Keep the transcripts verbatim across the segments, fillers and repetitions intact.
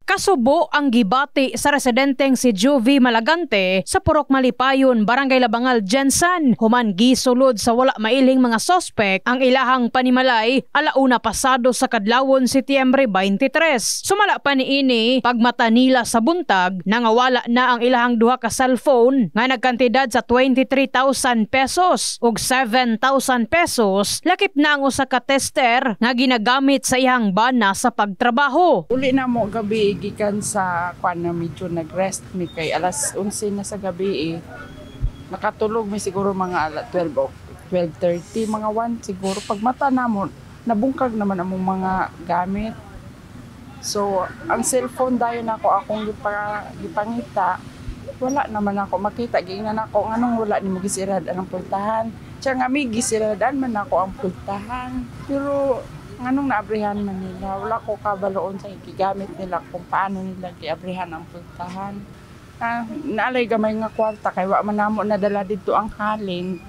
Kasubo ang gibati sa residenteng si Juvie Malagante sa Purok Malipayon, Barangay Labangal, Jensen. Human gisulod sa wala mailing mga sospek ang ilahang panimalay alauna pasado sa kadlawon Setyembre twenty-tres. Sumala pa niini pagmata nila sa buntag nangawala na ang ilahang duha ka cellphone nga nagkantidad sa twenty-three thousand pesos ug seven thousand pesos. Lakip na ang usa ka tester nga ginagamit sa ihang bana sa pagtrabaho. Uli na mo gabi gikan sa kwan na medyo nag-rest mi kay alas eleven na sa gabi eh. Nakatulog mi siguro mga ala twelve o twelve thirty, mga one siguro. Pag mata na mo, nabungkag naman among mga gamit. So, ang cellphone dayon ako akong gipa, gipangita, wala naman ako makita. Giingnan ako, anong wala ni mo gisirad ang pultahan. Siya nga may gisiradan man ako ang pultahan. Pero, anong naabrihan man nila, wala ko kabaloon sa ikigamit nila kung paano nila giabrihan ang pultahan. Ah, naalay gamay nga kwarta, kay wa man namo nadala dito ang halin.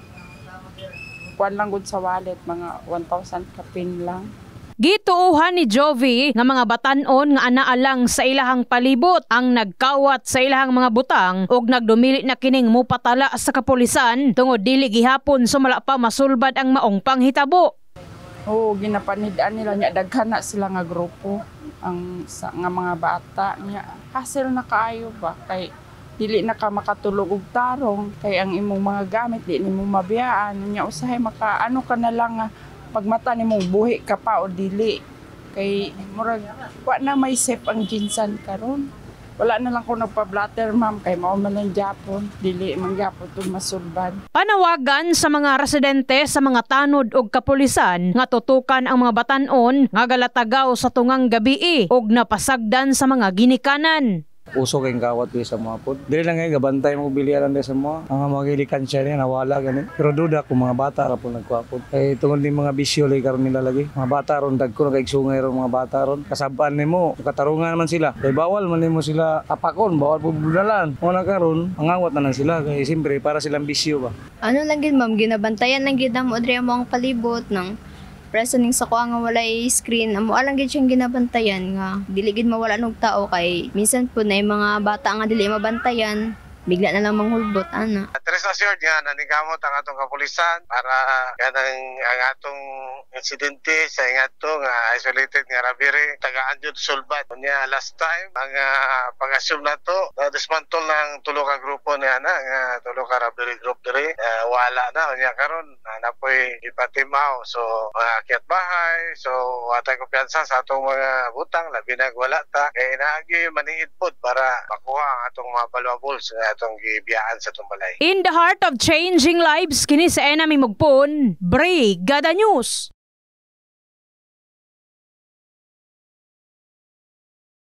Kuan lang gud sa wallet, mga one thousand kapin lang. Gituuhan ni Juvie nga mga batan-on nga anaa lang sa ilahang palibot ang nagkawat sa ilahang mga butang ug nagdumili na kining mupatala sa kapulisan tungod dili gihapon sumala pa masulbad ang maong panghitabo. Oo, ginapanidaan nila niya, daghan na sila nga grupo ang sa, nga mga bata niya. Hassle na kaayo ba kay dili na ka makatulog og tarong kay ang imong mga gamit di nimo mabiyaan niya, usahay maka ano ka na lang nga pagmata nimo buhi ka pa o dili kay murag wa na may safe ang ginsan karon. Wala na lang ko nagpa-blatter ma'am kay mao man lang Japon, dili man gyapon tug masulbad. Panawagan sa mga residente sa mga tanod ug kapulisan nga tutukan ang mga batan-on nga galatagaw sa tungang gabii ug napasagdan sa mga ginikanan. Uso kayong kawat sa mga pod. Dili lang ngayon, gabantay mo biliaran sa mga. Ang mga gilikansya niya, nawala ganun. Pero duda kung mga bata ra po nagkuapod. Eh, tungkol din mga bisyo lay karon nila lagi. Mga bata ron, dagko na kaigsungay ron mga bata ron. Kasabaan nimo, katarungan man sila. Kaya bawal man nimo sila apakon, bawal po budalan. Una karon, angawat na lang sila. Kaya siyempre, para silang bisyo ba. Ano lang gid ma'am, ginabantayan lang gid mo diri mo ang palibot ng preso ning sa kuha nga walay screen, amo alang gid siyang ginabantayan nga dili gid mawala og tao kay minsan po na mga bata nga dili mabantayan bigla na lang manghulbot ana. Tres na sure nga nanigamot ang atong kapulisan para kanang ang atong insidente sa ingatong uh, isolated nga rabiri tagaan jud sulbat. Nya last time ang uh, pag-assume na to uh, dismantle ng tulo ka grupo niya na nga tulo ka rabiri group diri uh, wala na nya karon uh, napoy ipatimaw so uh, akyat bahay so watay kumpiyansa sa atong mga butang labi na wala ta kay naagi maniid pod para makuha ang atong mga valuables atong gibiyaan sa tumbalay. In the heart of changing lives kini sa enami mugpon, Brigada News.